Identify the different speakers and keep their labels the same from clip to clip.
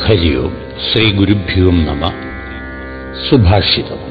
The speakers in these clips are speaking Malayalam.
Speaker 1: ഹരി ഓം ശ്രീ ഗുരുഭ്യോ നമഃ. സുഭാഷിതം.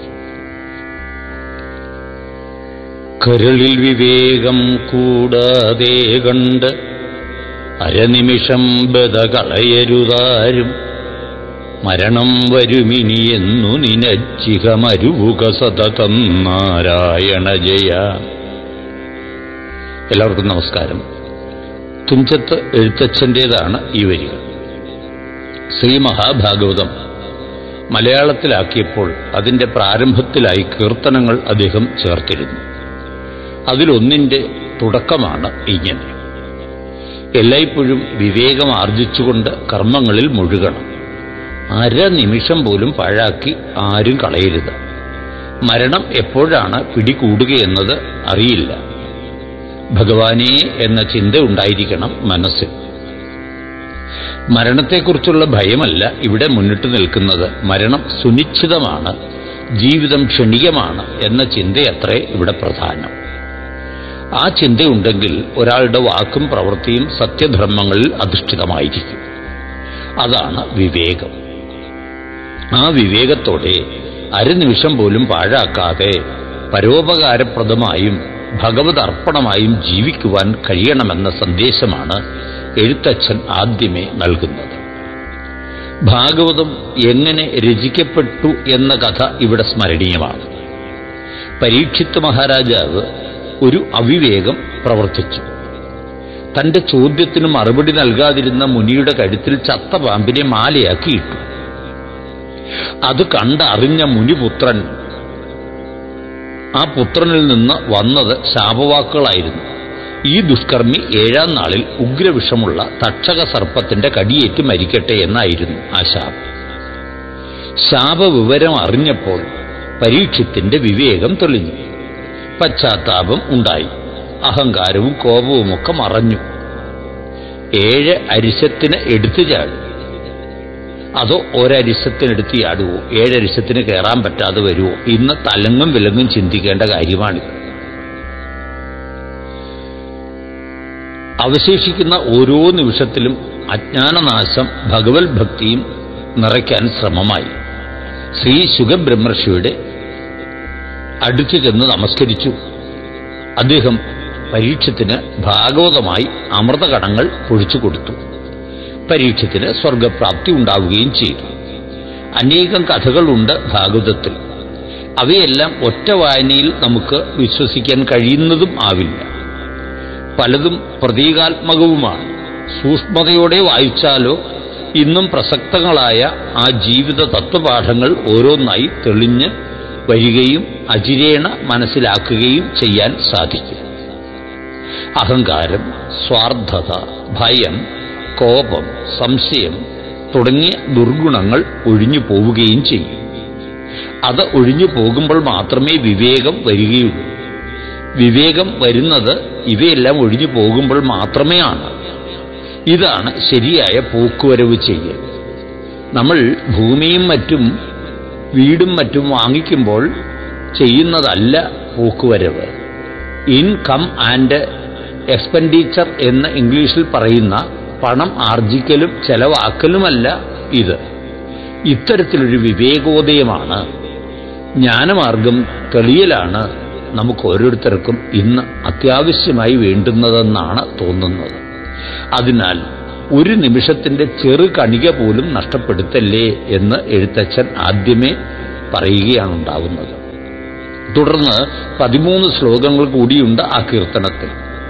Speaker 1: കരളിൽ വിവേകം കൂടാതെ കണ്ട് അരനിമിഷം ബത കളയരുതാരും. മരണം വരുമിനിയെന്നു നിനച്ചിഹമരുവുക സതതം നാരായണ ജയ. എല്ലാവർക്കും നമസ്കാരം. തുഞ്ചത്ത് എഴുത്തച്ഛൻ്റേതാണ് ഈ വരികൾ. ശ്രീ മഹാഭാഗവതം മലയാളത്തിലാക്കിയപ്പോൾ അതിൻ്റെ പ്രാരംഭത്തിലായി കീർത്തനങ്ങൾ അദ്ദേഹം ചേർത്തിരുന്നു. അതിലൊന്നിൻ്റെ തുടക്കമാണ് ഇങ്ങനെ: എല്ലായ്പ്പോഴും വിവേകം ആർജിച്ചുകൊണ്ട് കർമ്മങ്ങളിൽ മുഴുകണം. അരനിമിഷം പോലും പാഴാക്കി ആരും കളയരുത്. മരണം എപ്പോഴാണ് പിടികൂടുകയെന്നത് അറിയില്ല. ഭഗവാനേ എന്ന ചിന്ത ഉണ്ടായിരിക്കണം മനസ്സിൽ. മരണത്തെക്കുറിച്ചുള്ള ഭയമല്ല ഇവിടെ മുന്നിട്ട് നിൽക്കുന്നത്. മരണം സുനിശ്ചിതമാണ്, ജീവിതം ക്ഷണികമാണ് എന്ന ചിന്തയത്രേ ഇവിടെ പ്രധാനം. ആ ചിന്തയുണ്ടെങ്കിൽ ഒരാളുടെ വാക്കും പ്രവൃത്തിയും സത്യധർമ്മങ്ങളിൽ അധിഷ്ഠിതമായിരിക്കും. അതാണ് വിവേകം. ആ വിവേകത്തോടെ അരനിമിഷം പോലും പാഴാക്കാതെ പരോപകാരപ്രദമായും ഭഗവത് അർപ്പണമായും ജീവിക്കുവാൻ കഴിയണമെന്ന സന്ദേശമാണ് എഴുത്തച്ഛൻ ആദ്യമേ നൽകുന്നത്. ഭാഗവതം എങ്ങനെ രചിക്കപ്പെട്ടു എന്ന കഥ ഇവിടെ സ്മരണീയമാണ്. പരീക്ഷിത്ത് മഹാരാജാവ് ഒരു അവിവേകം പ്രവർത്തിച്ചു. തന്റെ ചോദ്യത്തിന് മറുപടി നൽകാതിരുന്ന മുനിയുടെ കഴുത്തിൽ ചത്ത പാമ്പിനെ മാലയാക്കിയിട്ടു. അത് കണ്ടറിഞ്ഞ മുനിപുത്രൻ, ആ പുത്രനിൽ നിന്ന് വന്നത് ശാപവാക്കുകളായിരുന്നു. ഈ ദുഷ്കർമ്മി 7-ാം നാളിൽ ഉഗ്രവിഷമുള്ള തക്ഷക സർപ്പത്തിന്റെ കടിയേറ്റ് മരിക്കട്ടെ എന്നായിരുന്നു ആ ശാപം. ശാപവിവരം അറിഞ്ഞപ്പോൾ പരീക്ഷത്തിന്റെ വിവേകം തെളിഞ്ഞു. പശ്ചാത്താപം ഉണ്ടായി. അഹങ്കാരവും കോപവുമൊക്കെ മറഞ്ഞു. 7 അരിശത്തിന് എടുത്തു ചാടി. അതോ ഒരരിശത്തിനെടുത്ത് ചാടുവോ? 7 അരിശത്തിന് കയറാൻ പറ്റാതെ വരുമോ? ഇന്ന് തലങ്ങും വിലങ്ങും ചിന്തിക്കേണ്ട കാര്യമാണിത്. അവശേഷിക്കുന്ന ഓരോ നിമിഷത്തിലും അജ്ഞാനനാശം ഭഗവത് ഭക്തിയും നിറയ്ക്കാൻ ശ്രമമായി. ശ്രീ ശുകബ്രഹ്മർഷിയുടെ അടുത്തു ചെന്ന് നമസ്കരിച്ചു. അദ്ദേഹം പരീക്ഷത്തിന് ഭാഗവതമായി അമൃതകണങ്ങൾ പൊഴിച്ചു കൊടുത്തു. പരീക്ഷത്തിന് സ്വർഗപ്രാപ്തി ഉണ്ടാവുകയും ചെയ്തു. അനേകം കഥകളുണ്ട് ഭാഗവതത്തിൽ. അവയെല്ലാം ഒറ്റ വായനയിൽ നമുക്ക് വിശ്വസിക്കാൻ കഴിയുന്നതും ആവില്ല. പലതും പ്രതീകാത്മകവുമാണ്. സൂക്ഷ്മതയോടെ വായിച്ചാലോ ഇന്നും പ്രസക്തങ്ങളായ ആ ജീവിത തത്വപാഠങ്ങൾ ഓരോന്നായി തെളിഞ്ഞ് വരികയും അചിരേണ മനസ്സിലാക്കുകയും ചെയ്യാൻ സാധിക്കും. അഹങ്കാരം, സ്വാർത്ഥത, ഭയം, കോപം, സംശയം തുടങ്ങിയ ദുർഗുണങ്ങൾ ഒഴിഞ്ഞു പോവുകയും ചെയ്യും. അത് ഒഴിഞ്ഞു പോകുമ്പോൾ മാത്രമേ വിവേകം വരികയുള്ളൂ. വിവേകം വരുന്നത് ഇവയെല്ലാം ഒഴിഞ്ഞു പോകുമ്പോൾ മാത്രമേ ആണ്. ഇതാണ് ശരിയായ പോക്കുവരവ് ചെയ്യൽ. നമ്മൾ ഭൂമിയും മറ്റും വീടും മറ്റും വാങ്ങിക്കുമ്പോൾ ചെയ്യുന്നതല്ല പോക്കുവരവ്. ഇൻകം ആൻഡ് എക്സ്പെൻഡിച്ചർ എന്ന് ഇംഗ്ലീഷിൽ പറയുന്ന പണം ആർജിക്കലും ചെലവാക്കലുമല്ല ഇത്. ഇത്തരത്തിലൊരു വിവേകോദയമാണ്, ജ്ഞാനമാർഗം തെളിയലാണ് നമുക്ക് ഓരോരുത്തർക്കും ഇന്ന് അത്യാവശ്യമായി വേണ്ടുന്നതെന്നാണ് തോന്നുന്നത്. അതിനാൽ ഒരു നിമിഷത്തിന്റെ ചെറു കണിക പോലും നഷ്ടപ്പെടുത്തല്ലേ എന്ന് എഴുത്തച്ഛൻ ആദ്യമേ പറയുകയാണുണ്ടാവുന്നത്. തുടർന്ന് 13 ശ്ലോകങ്ങൾ കൂടിയുണ്ട് ആ കീർത്തനത്തിൽ.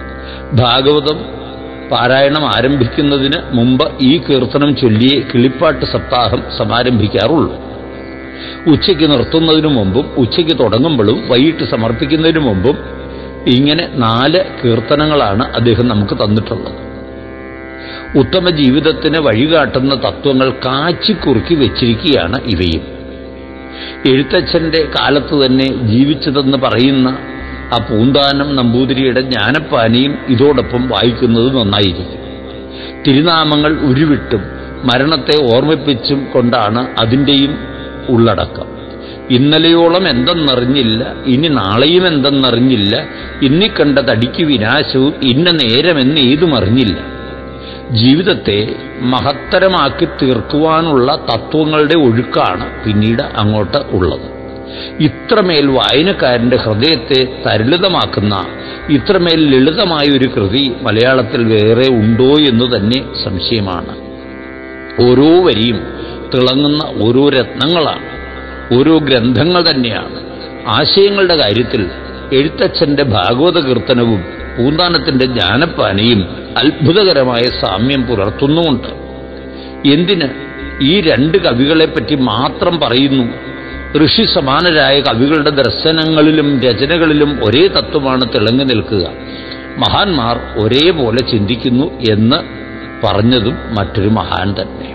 Speaker 1: ഭാഗവതം പാരായണം ആരംഭിക്കുന്നതിന് മുമ്പ് ഈ കീർത്തനം ചൊല്ലിയേ കിളിപ്പാട്ട് സപ്താഹം സമാരംഭിക്കാറുള്ളൂ. ഉച്ചയ്ക്ക് നിർത്തുന്നതിനു മുമ്പും ഉച്ചയ്ക്ക് തുടങ്ങുമ്പോഴും വൈകിട്ട് സമർപ്പിക്കുന്നതിനു മുമ്പും ഇങ്ങനെ 4 കീർത്തനങ്ങളാണ് അദ്ദേഹം നമുക്ക് തന്നിട്ടുള്ളത്. ഉത്തമ ജീവിതത്തിന് വഴികാട്ടുന്ന തത്വങ്ങൾ കാച്ചിക്കുറുക്കി വെച്ചിരിക്കുകയാണ് ഇവയും. എഴുത്തച്ഛന്റെ കാലത്ത് തന്നെ ജീവിച്ചതെന്ന് പറയുന്ന ആ പൂന്താനം നമ്പൂതിരിയുടെ ജ്ഞാനപ്പാനിയും ഇതോടൊപ്പം വായിക്കുന്നത് നന്നായിരിക്കും. തിരുനാമങ്ങൾ ഉരുവിട്ടും മരണത്തെ ഓർമ്മിപ്പിച്ചും കൊണ്ടാണ് അതിൻ്റെയും ഉള്ളടക്കം. ഇന്നലെയോളം എന്തെന്നറിഞ്ഞില്ല, ഇനി നാളെയും എന്തെന്നറിഞ്ഞില്ല, ഇന്നിക്കണ്ട തടിക്ക് വിനാശവും ഇന്ന നേരമെന്ന് ഏതും അറിഞ്ഞില്ല. ജീവിതത്തെ മഹത്തരമാക്കി തീർക്കുവാനുള്ള തത്വങ്ങളുടെ ഒഴുക്കാണ് പിന്നീട് അങ്ങോട്ട് ഉള്ളത്. ഇത്രമേൽ വായനക്കാരന്റെ ഹൃദയത്തെ തരളിതമാക്കുന്ന ഇത്രമേൽ ലളിതമായ ഒരു കൃതി മലയാളത്തിൽ വേറെ ഉണ്ടോ എന്ന് തന്നെ സംശയമാണ്. ഓരോ വരിയും തിളങ്ങുന്ന ഓരോ രത്നങ്ങളാണ്, ഓരോ ഗ്രന്ഥങ്ങൾ തന്നെയാണ്. ആശയങ്ങളുടെ കാര്യത്തിൽ എഴുത്തച്ഛന്റെ ഭാഗവത കീർത്തനവും പൂന്താനത്തിന്റെ ജ്ഞാനപ്പാനയും അത്ഭുതകരമായ സാമ്യം പുലർത്തുന്നുമുണ്ട്. എന്തിന് ഈ രണ്ട് കവികളെപ്പറ്റി മാത്രം പറയുന്നു? ഋഷി സമാനരായ കവികളുടെ ദർശനങ്ങളിലും രചനകളിലും ഒരേ തത്വമാണ് തിളങ്ങി നിൽക്കുക. മഹാന്മാർ ഒരേപോലെ ചിന്തിക്കുന്നു എന്ന് പറഞ്ഞതും മറ്റൊരു മഹാൻ തന്നെ.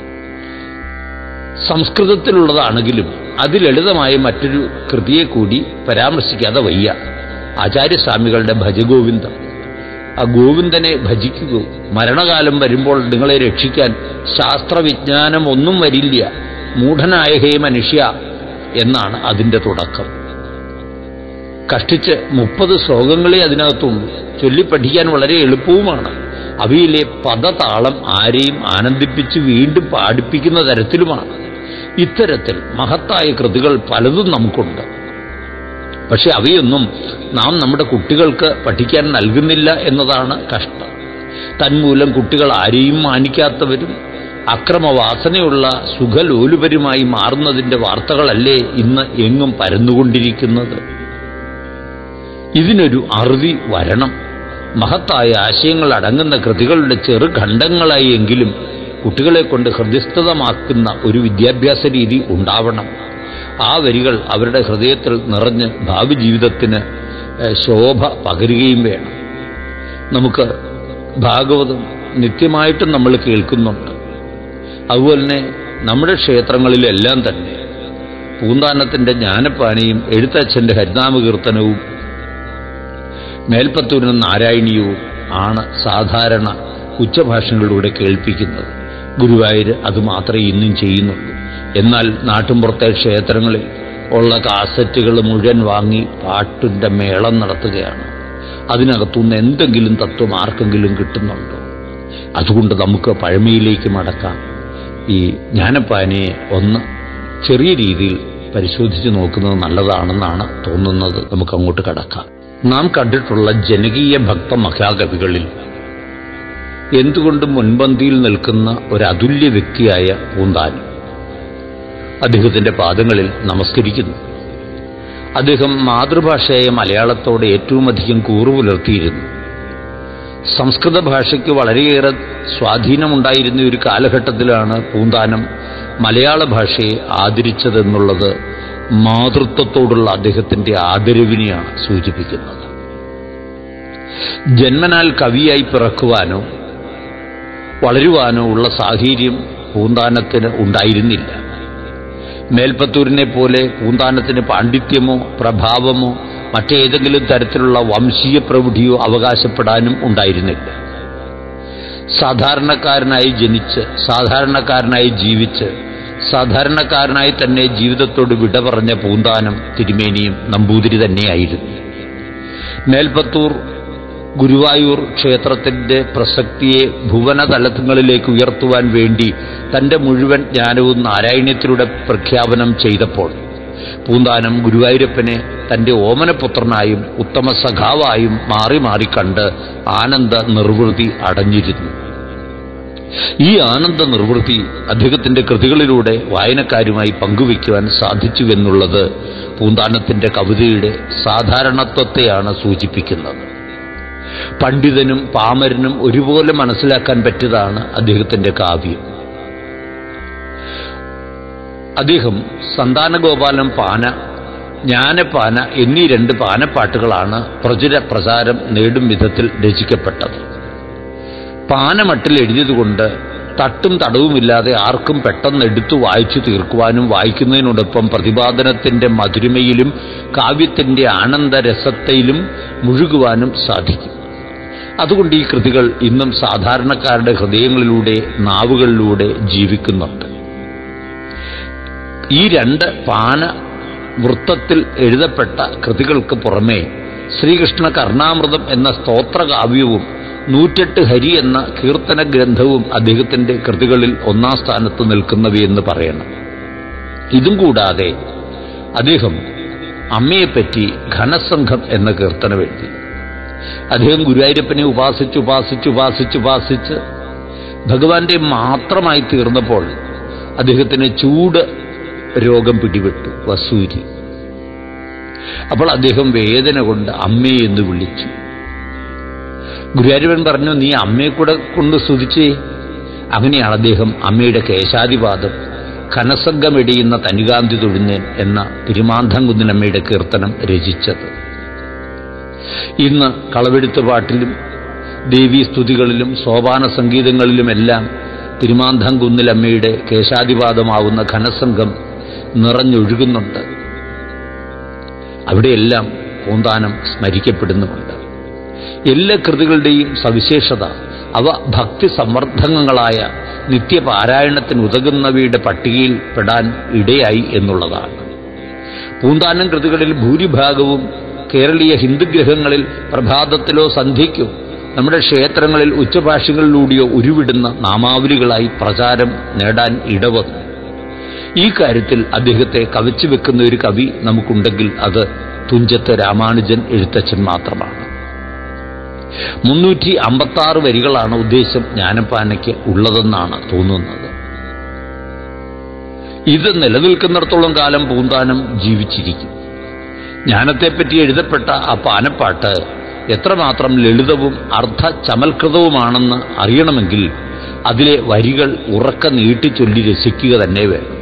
Speaker 1: സംസ്കൃതത്തിലുള്ളതാണെങ്കിലും അതിലളിതമായ മറ്റൊരു കൃതിയെ കൂടി പരാമർശിക്കാതെ വയ്യ. ആചാര്യസ്വാമികളുടെ ഭജഗോവിന്ദം. ആ ഗോവിന്ദനെ ഭജിക്കുക. മരണകാലം വരുമ്പോൾ നിങ്ങളെ രക്ഷിക്കാൻ ശാസ്ത്രവിജ്ഞാനം ഒന്നും വരില്ല, മൂഢനായ ഹേ മനുഷ്യ എന്നാണ് അതിൻ്റെ തുടക്കം. കഷ്ടിച്ച് 30 ശ്ലോകങ്ങളെ അതിനകത്തുള്ളൂ. ചൊല്ലിപ്പഠിക്കാൻ വളരെ എളുപ്പവുമാണ്. അവയിലെ പദതാളം ആരെയും ആനന്ദിപ്പിച്ച് വീണ്ടും പാടിപ്പിക്കുന്ന തരത്തിലുമാണ്. ഇത്തരത്തിൽ മഹത്തായ കൃതികൾ പലതും നമുക്കുണ്ട്. പക്ഷെ അവയൊന്നും നാം നമ്മുടെ കുട്ടികൾക്ക് പഠിക്കാൻ നൽകുന്നില്ല എന്നതാണ് കഷ്ടം. തന്മൂലം കുട്ടികൾ ആരെയും മാനിക്കാത്തവരും അക്രമവാസനയുള്ള സുഖലോലുപരുമായി മാറുന്നതിൻ്റെ വാർത്തകളല്ലേ ഇന്ന് എങ്ങും പരന്നുകൊണ്ടിരിക്കുന്നത്. ഇതിനൊരു അറുതി വരണം. മഹത്തായ ആശയങ്ങൾ അടങ്ങുന്ന കൃതികളുടെ ചെറുഖണ്ഡങ്ങളായി എങ്കിലും കുട്ടികളെ കൊണ്ട് ഹൃദയസ്ഥമാക്കുന്ന ഒരു വിദ്യാഭ്യാസ രീതി ഉണ്ടാവണം. ആ വരികൾ അവരുടെ ഹൃദയത്തിൽ നിറഞ്ഞ് ഭാവി ജീവിതത്തിന് ശോഭ പകരുകയും വേണം. നമുക്ക് ഭാഗവതം നിത്യമായിട്ടും നമ്മൾ കേൾക്കുന്നുണ്ട്. അതുപോലെ തന്നെ നമ്മുടെ ക്ഷേത്രങ്ങളിലെല്ലാം തന്നെ പൂന്താനത്തിൻ്റെ ജ്ഞാനപ്പാനയും എഴുത്തച്ഛൻ്റെ ഹരിനാമകീർത്തനവും മേൽപ്പത്തൂരിന് നാരായണീയവും ആണ് സാധാരണ ഉച്ചഭാഷങ്ങളിലൂടെ കേൾപ്പിക്കുന്നത്. ഗുരുവായൂർ അത് മാത്രമേ ഇന്നും ചെയ്യുന്നുള്ളൂ. എന്നാൽ നാട്ടുമ്പുറത്തെ ക്ഷേത്രങ്ങളിൽ ഉള്ള കാസറ്റുകൾ മുഴുവൻ വാങ്ങി പാട്ടിൻ്റെ മേളം നടത്തുകയാണ്. അതിനകത്തുനിന്ന് എന്തെങ്കിലും തത്വം ആർക്കെങ്കിലും കിട്ടുന്നുണ്ടോ? അതുകൊണ്ട് നമുക്ക് പഴമയിലേക്ക് മടക്കാം. ഈ ജ്ഞാനപ്പാനയെ ഒന്ന് ചെറിയ രീതിയിൽ പരിശോധിച്ച് നോക്കുന്നത് നല്ലതാണെന്നാണ് തോന്നുന്നത്. നമുക്ക് അങ്ങോട്ട് കടക്കാം. നാം കണ്ടിട്ടുള്ള ജനകീയ ഭക്ത മഹാകവികളിൽ എന്തുകൊണ്ടും മുൻപന്തിയിൽ നിൽക്കുന്ന ഒരു അതുല്യ വ്യക്തിയായ പൂന്താനം. അദ്ദേഹത്തിൻ്റെ പാദങ്ങളിൽ നമസ്കരിക്കുന്നു. അദ്ദേഹം മാതൃഭാഷയായ മലയാളത്തോട് ഏറ്റവും അധികം കൂറു പുലർത്തിയിരുന്നു. സംസ്കൃത ഭാഷയ്ക്ക് വളരെയേറെ സ്വാധീനമുണ്ടായിരുന്ന ഒരു കാലഘട്ടത്തിലാണ് പൂന്താനം മലയാള ഭാഷയെ ആദരിച്ചതെന്നുള്ളത് മാതൃത്വത്തോടുള്ള അദ്ദേഹത്തിൻ്റെ ആദരവിനെയാണ് സൂചിപ്പിക്കുന്നത്. ജന്മനാൽ കവിയായി പിറക്കുവാനോ വളരുവാനോ ഉള്ള സാഹചര്യം പൂന്താനത്തിന് ഉണ്ടായിരുന്നില്ല. മേൽപ്പത്തൂരിനെ പോലെ പൂന്താനത്തിന് പാണ്ഡിത്യമോ പ്രഭാവമോ മറ്റേതെങ്കിലും തരത്തിലുള്ള വംശീയ പ്രൗഢിയോ അവകാശപ്പെടാനും ഉണ്ടായിരുന്നില്ല. സാധാരണക്കാരനായി ജനിച്ച് സാധാരണക്കാരനായി ജീവിച്ച് സാധാരണക്കാരനായി തന്നെ ജീവിതത്തോട് വിട പറഞ്ഞ പൂന്താനം തിരുമേനിയും നമ്പൂതിരി തന്നെയായിരുന്നു. മേൽപ്പത്തൂർ ഗുരുവായൂർ ക്ഷേത്രത്തിൻ്റെ പ്രസക്തിയെ ഭുവനതലങ്ങളിലേക്ക് ഉയർത്തുവാൻ വേണ്ടി തൻ്റെ മുഴുവൻ ജ്ഞാനവും നാരായണീയത്തിലൂടെ പ്രഖ്യാപനം ചെയ്തപ്പോൾ പൂന്താനം ഗുരുവായൂരപ്പനെ തൻ്റെ ഓമനപുത്രനായും ഉത്തമ സഖാവായും മാറി മാറി കണ്ട് ആനന്ദ നിർവൃതി അടഞ്ഞിരുന്നു. ഈ ആനന്ദ നിർവൃത്തി അദ്ദേഹത്തിൻ്റെ കൃതികളിലൂടെ വായനക്കാരുമായി പങ്കുവയ്ക്കുവാൻ സാധിച്ചുവെന്നുള്ളത് പൂന്താനത്തിൻ്റെ കവിതയുടെ സാധാരണത്വത്തെയാണ് സൂചിപ്പിക്കുന്നത്. പണ്ഡിതനും പാമരനും ഒരുപോലെ മനസ്സിലാക്കാൻ പറ്റിയതാണ് അദ്ദേഹത്തിൻ്റെ കാവ്യം. അദ്ദേഹം സന്താനഗോപാലം പാന, ജ്ഞാനപ്പാന എന്നീ 2 പാനപ്പാട്ടുകളാണ് പ്രചാരം നേടും വിധത്തിൽ രചിക്കപ്പെട്ടത്. പാനമട്ടിൽ എഴുതിയതുകൊണ്ട് തട്ടും തടവുമില്ലാതെ ആർക്കും പെട്ടെന്ന് എടുത്തു വായിച്ചു തീർക്കുവാനും വായിക്കുന്നതിനോടൊപ്പം പ്രതിപാദനത്തിൻ്റെ മധുരിമയിലും കാവ്യത്തിൻ്റെ ആനന്ദരസത്തിലും മുഴുകുവാനും സാധിക്കും. അതുകൊണ്ട് ഈ കൃതികൾ ഇന്നും സാധാരണക്കാരുടെ ഹൃദയങ്ങളിലൂടെ നാവുകളിലൂടെ ജീവിക്കുന്നുണ്ട്. ഈ 2 പാന വൃത്തത്തിൽ എഴുതപ്പെട്ട കൃതികൾക്ക് പുറമേ ശ്രീകൃഷ്ണ കർണാമൃതം എന്ന സ്തോത്രകാവ്യവും 108 ഹരി എന്ന കീർത്തന ഗ്രന്ഥവും അദ്ദേഹത്തിന്റെ കൃതികളിൽ ഒന്നാം സ്ഥാനത്ത് നിൽക്കുന്നവയെന്ന് പറയണം. ഇതും കൂടാതെ അദ്ദേഹം അമ്മയെപ്പറ്റി ഘനസംഘം എന്ന കീർത്തനം എഴുതി. അദ്ദേഹം ഗുരുവായൂരപ്പനെ ഉപാസിച്ച് ഭഗവാന്റെ മാത്രമായി തീർന്നപ്പോൾ അദ്ദേഹത്തിന് ചൂട് രോഗം പിടിപെട്ടു, വസൂരി. അപ്പോൾ അദ്ദേഹം വേദന കൊണ്ട് അമ്മയെ എന്ന് വിളിച്ചു. ഗുരുവായൂരപ്പൻ പറഞ്ഞു, നീ അമ്മയെ കൂടെ കൊണ്ട് സ്തുതിച്ചേ. അങ്ങനെയാണ് അദ്ദേഹം അമ്മയുടെ കേശാദിപാദം, ഘനസംഘമെടിയുന്ന തനികാന്തി തൊഴുന്നേൻ എന്ന തിരുമാന്ധാംകുന്നിലമ്മയുടെ കീർത്തനം രചിച്ചത്. ഇന്ന് കളവെഴുത്ത് പാട്ടിലും ദേവീസ്തുതികളിലും സോപാന സംഗീതങ്ങളിലുമെല്ലാം തിരുമാന്ധാംകുന്നിലമ്മയുടെ കേശാദിപാദമാവുന്ന ഘനസംഘം നിറഞ്ഞൊഴുകുന്നുണ്ട്. അവിടെയെല്ലാം പൂന്താനം സ്മരിക്കപ്പെടുന്നുമുണ്ട്. എല്ലാ കൃതികളുടെയും സവിശേഷത അവ ഭക്തി സംവർദ്ധകങ്ങളായ നിത്യപാരായണത്തിന് ഉതകുന്നവയുടെ പട്ടികയിൽ പെടാൻ ഇടയായി എന്നുള്ളതാണ്. പൂന്താനം കൃതികളിൽ ഭൂരിഭാഗവും കേരളീയ ഹിന്ദുഗ്രഹങ്ങളിൽ പ്രഭാതത്തിലോ സന്ധ്യയ്ക്കോ നമ്മുടെ ക്ഷേത്രങ്ങളിൽ ഉച്ചഭാഷികളിലൂടെയോ ഉരുവിടുന്ന നാമാവലികളായി പ്രചാരം നേടാൻ ഇടവന്നു. ഈ കാര്യത്തിൽ അദ്ദേഹത്തെ കവച്ചു വെക്കുന്ന ഒരു കവി നമുക്കുണ്ടെങ്കിൽ അത് തുഞ്ചത്ത് രാമാനുജൻ എഴുത്തച്ഛൻ മാത്രമാണ്. 356 വരികളാണ് ഉദ്ദേശം ജ്ഞാനപ്പാനയ്ക്ക് ഉള്ളതെന്നാണ് തോന്നുന്നത്. ഇത് നിലനിൽക്കുന്നിടത്തോളം കാലം പൂന്താനം ജീവിച്ചിരിക്കും. ജ്ഞാനത്തെപ്പറ്റി എഴുതപ്പെട്ട ആ പാനപ്പാട്ട് എത്രമാത്രം ലളിതവും അർത്ഥ ചമൽകൃതവുമാണെന്ന് അറിയണമെങ്കിൽ അതിലെ വരികൾ ഉറക്ക നീട്ടിച്ചൊല്ലി രസിക്കുക തന്നെ വേണം.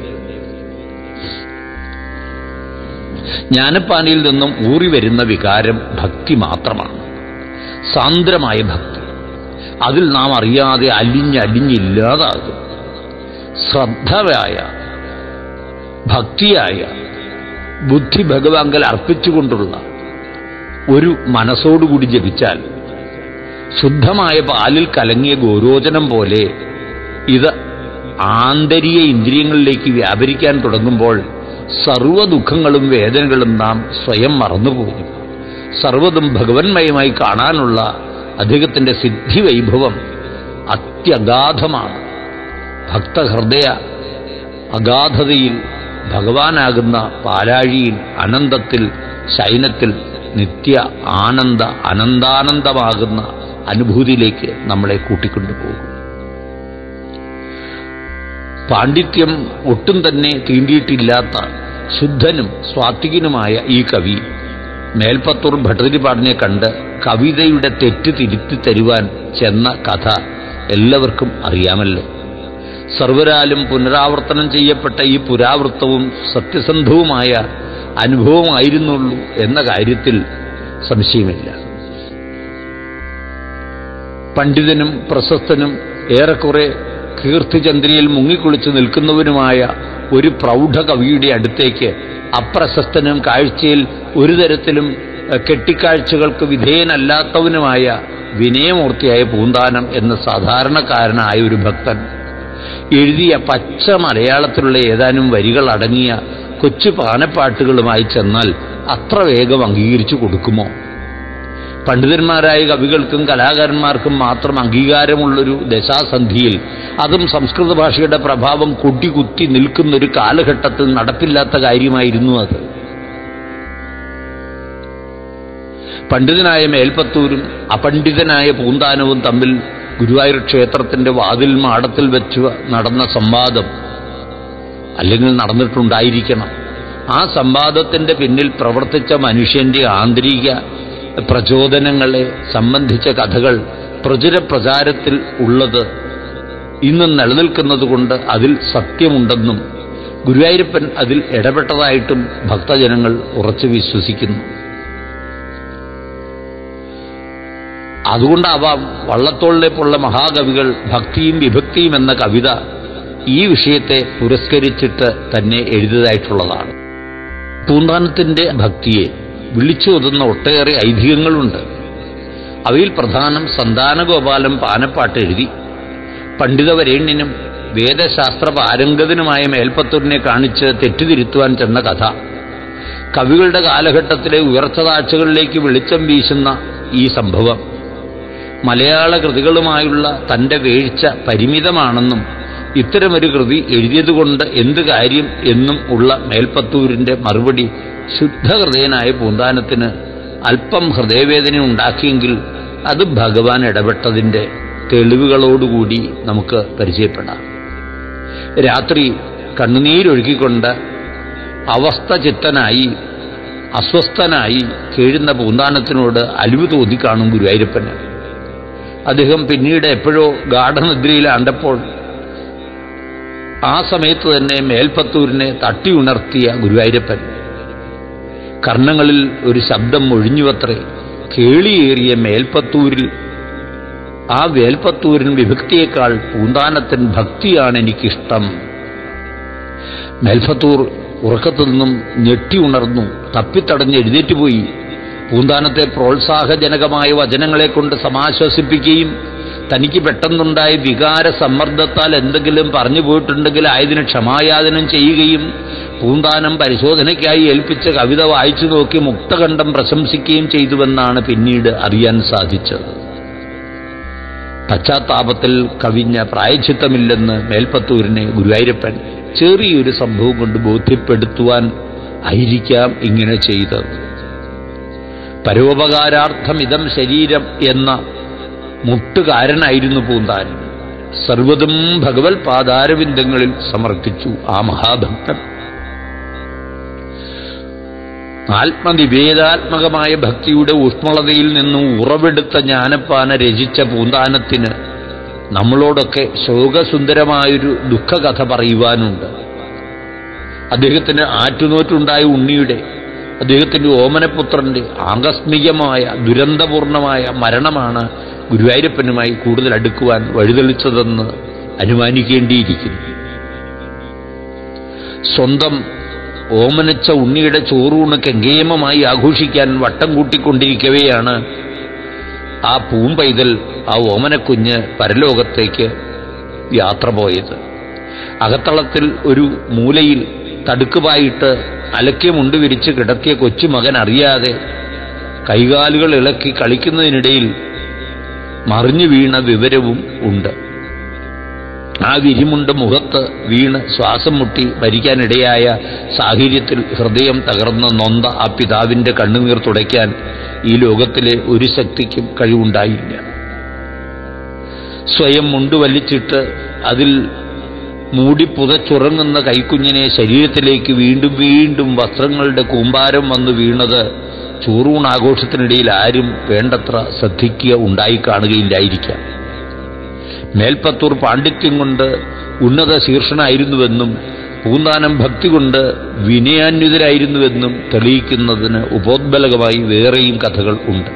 Speaker 1: ജ്ഞാനപ്പാനയിൽ നിന്നും ഊറിവരുന്ന വികാരം ഭക്തി സാന്ദ്രമായ ഭക്തി. അതിൽ നാം അറിയാതെ അലിഞ്ഞില്ലാതാകും. ശ്രദ്ധയായ ഭക്തിയായ ബുദ്ധി ഭഗവാങ്കൽ അർപ്പിച്ചുകൊണ്ടുള്ള ഒരു മനസ്സോടുകൂടി ജപിച്ചാൽ ശുദ്ധമായ പാലിൽ കലങ്ങിയ ഗോരോചനം പോലെ ഇത് ആന്തരിക ഇന്ദ്രിയങ്ങളിലേക്ക് വ്യാപരിക്കാൻ തുടങ്ങുമ്പോൾ സർവ്വ ദുഃഖങ്ങളും വേദനകളും നാം സ്വയം മറന്നുപോകും. സർവ്വതും ഭഗവന്മയമായി കാണാനുള്ള അദ്ദേഹത്തിന്റെ സിദ്ധിവൈഭവം അത്യഗാധമാണ്. ഭക്തഹൃദയ അഗാധതയിൽ ഭഗവാനാകുന്ന പാലാഴിയിൽ അനന്തത്തിൽ ശൈനത്തിൽ നിത്യ ആനന്ദ അനന്താനന്ദമാകുന്ന അനുഭൂതിയിലേക്ക് നമ്മളെ കൂട്ടിക്കൊണ്ടുപോകും. പാണ്ഡിത്യം ഒട്ടും തന്നെ തീണ്ടിയിട്ടില്ലാത്ത ശുദ്ധനും സ്വാത്വികനുമായ ഈ കവി മേൽപ്പത്തൂർ ഭട്ടതിരിപ്പാടിനെ കണ്ട് കവിതയുടെ തെറ്റ് തിരുത്തി തരുവാൻ ചെന്ന കഥ എല്ലാവർക്കും അറിയാമല്ലോ. സർവരാലും പുനരാവർത്തനം ചെയ്യപ്പെട്ട ഈ പുരാവൃത്തവും സത്യസന്ധവുമായ അനുഭവമായിരുന്നുള്ളൂ എന്ന കാര്യത്തിൽ സംശയമില്ല. പണ്ഡിതനും പ്രശസ്തനും ഏറെക്കുറെ കീർത്തിചന്ദ്രിയിൽ മുങ്ങിക്കുളിച്ച് നിൽക്കുന്നവനുമായ ഒരു പ്രൗഢ കവിയുടെ അടുത്തേക്ക് അപ്രശസ്തനും കാഴ്ചയിൽ ഒരു തരത്തിലും കെട്ടിക്കാഴ്ചകൾക്ക് വിധേയനല്ലാത്തവനുമായ വിനയമൂർത്തിയായ പൂന്താനം എന്ന സാധാരണക്കാരനായ ഒരു ഭക്തൻ എഴുതിയ പച്ച മലയാളത്തിലുള്ള ഏതാനും വരികൾ അടങ്ങിയ കൊച്ചു പാനപ്പാട്ടുകളുമായി ചെന്നാൽ അത്ര വേഗം അംഗീകരിച്ചു കൊടുക്കുമോ? പണ്ഡിതന്മാരായ കവികൾക്കും കലാകാരന്മാർക്കും മാത്രം അംഗീകാരമുള്ളൊരു ദശാസന്ധിയിൽ, അതും സംസ്കൃത ഭാഷയുടെ പ്രഭാവം കൊടികുത്തി നിൽക്കുന്നൊരു കാലഘട്ടത്തിൽ നടപ്പില്ലാത്ത കാര്യമായിരുന്നു അത്. പണ്ഡിതനായ മേൽപ്പത്തൂരും അപണ്ഡിതനായ പൂന്താനവും തമ്മിൽ ഗുരുവായൂർ ക്ഷേത്രത്തിന്റെ വാതിൽ മാടത്തിൽ വെച്ച് നടന്ന സംവാദം അല്ലെങ്കിൽ നടന്നിട്ടുണ്ടായിരിക്കണം. ആ സംവാദത്തിന്റെ പിന്നിൽ പ്രവർത്തിച്ച മനുഷ്യന്റെ ആന്തരിക പ്രചോദനങ്ങളെ സംബന്ധിച്ച കഥകൾ പ്രചാരത്തിൽ ഉള്ളത് ഇന്നും നിലനിൽക്കുന്നതുകൊണ്ട് അതിൽ സത്യമുണ്ടെന്നും ഗുരുവായൂരപ്പൻ അതിൽ ഇടപെട്ടതായിട്ടും ഭക്തജനങ്ങൾ ഉറച്ചു വിശ്വസിക്കുന്നു. അതുകൊണ്ടാവാം വള്ളത്തോളിനെ പോലുള്ള മഹാകവികൾ ഭക്തിയും വിഭക്തിയും എന്ന കവിത ഈ വിഷയത്തെ പുരസ്കരിച്ചിട്ട് തന്നെ എഴുതിയതായിട്ടുള്ളതാണ്. പൂന്താനത്തിന്റെ ഭക്തിയെ വിളിച്ചോതുന്ന ഒട്ടേറെ ഐതിഹ്യങ്ങളുണ്ട്. അവയിൽ പ്രധാനം സന്താനഗോപാലം പാനപ്പാട്ട് എഴുതി പണ്ഡിതവരേണ്യനും വേദശാസ്ത്ര പാരംഗതനുമായ മേൽപ്പത്തൂരിനെ കാണിച്ച് തെറ്റുതിരുത്തുവാൻ ചെന്ന കഥ. കവികളുടെ കാലഘട്ടത്തിലെ ഉയർച്ചതാഴ്ചകളിലേക്ക് വെളിച്ചം വീശുന്ന ഈ സംഭവം മലയാള കൃതികളുമായുള്ള തൻ്റെ വീഴ്ച പരിമിതമാണെന്നും ഇത്തരമൊരു കൃതി എഴുതിയതുകൊണ്ട് എന്ത് കാര്യം എന്നും ഉള്ള മേൽപ്പത്തൂരിൻ്റെ മറുപടി ശുദ്ധഹൃദയനായ പൂന്താനത്തിന് അല്പം ഹൃദയവേദന ഉണ്ടാക്കിയെങ്കിൽ അത് ഭഗവാൻ ഇടപെട്ടതിൻ്റെ തെളിവുകളോടുകൂടി നമുക്ക് പരിചയപ്പെടാം. രാത്രി കണ്ണുനീരൊഴുക്കിക്കൊണ്ട് അവസ്ഥചിത്തനായി അസ്വസ്ഥനായി കേഴുന്ന പൂന്താനത്തിനോട് അലിവ് തോന്നിക്കാണും ഗുരുവായൂരപ്പന്. അദ്ദേഹം പിന്നീട് എപ്പോഴോ ഗാഠനിദ്രയിലാണ്ടപ്പോൾ ആ സമയത്ത് തന്നെ മേൽപ്പത്തൂരിനെ തട്ടി ഉണർത്തിയ ഗുരുവായൂരപ്പൻ കർണങ്ങളിൽ ഒരു ശബ്ദം ഒഴിഞ്ഞുവത്രേ. കേളിയേറിയ മേൽപ്പത്തൂരിൽ ആ വേൽപ്പത്തൂരിൻ വിഭക്തിയേക്കാൾ പൂന്താനത്തിൻ ഭക്തിയാണ് എനിക്കിഷ്ടം. മേൽപ്പത്തൂർ ഉറക്കത്തു നിന്നും ഞെട്ടി ഉണർന്നു, തപ്പിത്തടഞ്ഞ് എഴുന്നേറ്റുപോയി. പൂന്താനത്തെ പ്രോത്സാഹജനകമായ വചനങ്ങളെ കൊണ്ട് സമാശ്വസിപ്പിക്കുകയും തനിക്ക് പെട്ടെന്നുണ്ടായ വികാര സമ്മർദ്ദത്താൽ എന്തെങ്കിലും പറഞ്ഞു പോയിട്ടുണ്ടെങ്കിൽ ആയതിന് ക്ഷമായാചനം ചെയ്യുകയും പൂന്താനം പരിശോധനയ്ക്കായി ഏൽപ്പിച്ച കവിത വായിച്ചു നോക്കി മുക്തകണ്ഠം പ്രശംസിക്കുകയും ചെയ്തുവെന്നാണ് പിന്നീട് അറിയാൻ സാധിച്ചത്. പശ്ചാത്താപത്തിൽ കവിഞ്ഞ പ്രായശ്ചിത്തമില്ലെന്ന് മേൽപ്പത്തൂരിനെ ഗുരുവായൂരപ്പൻ ചെറിയൊരു സംഭവം കൊണ്ട് ബോധ്യപ്പെടുത്തുവാൻ ആയിരിക്കാം ഇങ്ങനെ ചെയ്തത്. പരോപകാരാർത്ഥം ഇതം ശരീരം എന്ന മുട്ടുകാരനായിരുന്നു പൂന്താനം. സർവ്വതും ഭഗവത് പാദാരവിന്ദങ്ങളിൽ സമർപ്പിച്ചു ആ മഹാഭക്തൻ. ആത്മനിവേദാത്മകമായ ഭക്തിയുടെ ഊഷ്മളതയിൽ നിന്നും ഉറവെടുത്ത ജ്ഞാനപ്പാന രചിച്ച പൂന്താനത്തിന് നമ്മളോടൊക്കെ ശോകസുന്ദരമായൊരു ദുഃഖകഥ പറയുവാനുണ്ട്. അദ്ദേഹത്തിന് ആറ്റുനോറ്റുണ്ടായ ഉണ്ണിയുടെ, അദ്ദേഹത്തിൻ്റെ ഓമനപുത്രൻ്റെ ആകസ്മികമായ ദുരന്തപൂർണമായ മരണമാണ് ഗുരുവായൂരപ്പനുമായി കൂടുതൽ അടുക്കുവാൻ വഴിതെളിച്ചതെന്ന് അനുമാനിക്കേണ്ടിയിരിക്കുന്നു. സ്വന്തം ഓമനച്ച ഉണ്ണിയുടെ ചോറൂണ് കെങ്കേമമായി ആഘോഷിക്കാൻ വട്ടം കൂട്ടിക്കൊണ്ടിരിക്കവെയാണ് ആ പൂമ്പൈതൽ, ആ ഓമനക്കുഞ്ഞ് പരലോകത്തേക്ക് യാത്ര പോയത്. അകത്തളത്തിൽ ഒരു മൂലയിൽ തടുക്കുപായിട്ട് അലക്കിയ മുണ്ട് വിരിച്ച് കിടത്തിയ കൊച്ചുമകൻ അറിയാതെ കൈകാലുകൾ ഇളക്കി കളിക്കുന്നതിനിടയിൽ മറിഞ്ഞു വീണ വിവരവും ഉണ്ട്. ആ വിരിമുണ്ട് മുഖത്ത് വീണ് ശ്വാസം മുട്ടി മരിക്കാനിടയായ സാഹചര്യത്തിൽ ഹൃദയം തകർന്ന് നൊന്ത ആ പിതാവിൻ്റെ കണ്ണുനീർ തുടയ്ക്കാൻ ഈ ലോകത്തിലെ ഒരു ശക്തിക്കും കഴിവുണ്ടായില്ല. സ്വയം മുണ്ടുവലിച്ചിട്ട് അതിൽ മൂടിപ്പുതച്ചുറങ്ങുന്ന കൈക്കുഞ്ഞിനെ ശരീരത്തിലേക്ക് വീണ്ടും വീണ്ടും വസ്ത്രങ്ങളുടെ കൂമ്പാരം വന്നു വീണത് ചോറൂണാഘോഷത്തിനിടയിൽ ആരും വേണ്ടത്ര ശ്രദ്ധിക്കുക ഉണ്ടായിക്കാണുകയില്ലായിരിക്കാം. മേൽപ്പത്തൂർ പാണ്ഡിത്യം കൊണ്ട് ഉന്നത ശീർഷനായിരുന്നുവെന്നും പൂന്താനം ഭക്തി കൊണ്ട് വിനയാന്വിതരായിരുന്നുവെന്നും തെളിയിക്കുന്നതിന് ഉപോദ്ബലകമായി വേറെയും കഥകൾ ഉണ്ട്.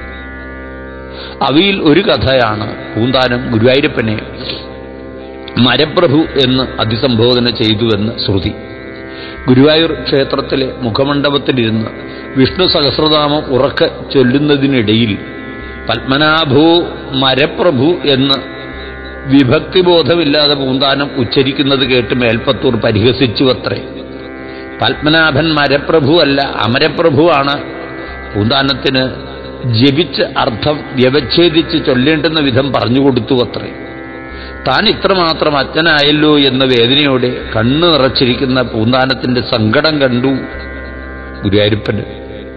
Speaker 1: അവയിൽ ഒരു കഥയാണ് പൂന്താനം ഗുരുവായൂരപ്പനെ മരപ്രഭു എന്ന് അഭിസംബോധന ചെയ്തുവെന്ന് ശ്രുതി. ഗുരുവായൂർ ക്ഷേത്രത്തിലെ മുഖമണ്ഡപത്തിലിരുന്ന് വിഷ്ണു സഹസ്രനാമം ഉറക്കെ ചൊല്ലുന്നതിനിടയിൽ പത്മനാഭോ മരപ്രഭു എന്ന് വിഭക്തിബോധമില്ലാതെ പൂന്താനം ഉച്ചരിക്കുന്നത് കേട്ട് മേൽപ്പത്തൂർ പരിഹസിച്ചുവത്രേ. പത്മനാഭൻ മരപ്രഭു അല്ല, അമരപ്രഭുവാണ്. പൂന്താനത്തിന് ജപിച്ച് അർത്ഥം വ്യവച്ഛേദിച്ച് ചൊല്ലേണ്ടുന്ന വിധം പറഞ്ഞുകൊടുത്തുവത്രേ. താൻ ഇത്രമാത്രം അജ്ഞനായല്ലോ എന്ന വേദനയോടെ കണ്ണു നിറച്ചിരിക്കുന്ന പൂന്താനത്തിന്റെ സങ്കടം കണ്ടു ഗുരുവായൂരപ്പന്.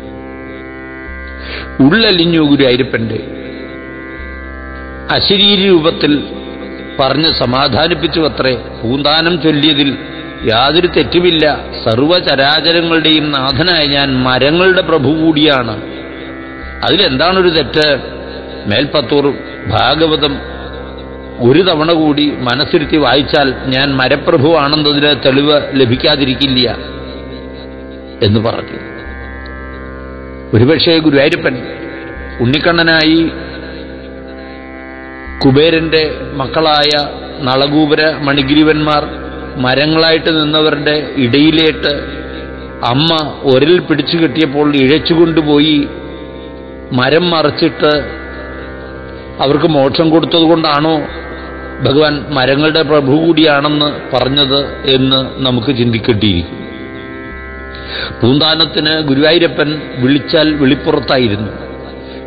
Speaker 1: ഉള്ളലിഞ്ഞു ഗുരുവായൂരപ്പന്റെ. അശരീരി രൂപത്തിൽ പറഞ്ഞ് സമാധാനിപ്പിച്ചുവത്രേ. പൂന്താനം ചൊല്ലിയതിൽ യാതൊരു തെറ്റുമില്ല. സർവചരാചരങ്ങളുടെയും നാഥനായ ഞാൻ മരങ്ങളുടെ പ്രഭു കൂടിയാണ്. അതിലെന്താണൊരു തെറ്റ്? മേൽപ്പത്തൂർ ഭാഗവതം ഒരു തവണ കൂടി മനസ്സിരുത്തി വായിച്ചാൽ ഞാൻ മരപ്രഭുവാണെന്നതിന് തെളിവ് ലഭിക്കാതിരിക്കില്ല എന്ന് പറഞ്ഞു. ഒരുപക്ഷേ ഗുരുവായൂരപ്പൻ ഉണ്ണിക്കണ്ണനായി കുബേരന്റെ മക്കളായ നളകൂപര മണിഗ്രീവന്മാർ മരങ്ങളായിട്ട് നിന്നവരുടെ ഇടയിലേട്ട് അമ്മ ഒരൽ പിടിച്ചു കെട്ടിയപ്പോൾ ഇഴച്ചുകൊണ്ടുപോയി മരം മറച്ചിട്ട് അവർക്ക് മോക്ഷം കൊടുത്തതുകൊണ്ടാണോ ഭഗവാൻ മരങ്ങളുടെ പ്രഭു കൂടിയാണെന്ന് പറഞ്ഞത് എന്ന് നമുക്ക് ചിന്തിക്കേണ്ടിയിരിക്കും. പൂന്താനത്തിന് ഗുരുവായൂരപ്പൻ വിളിച്ചാൽ വിളിപ്പുറത്തായിരുന്നു.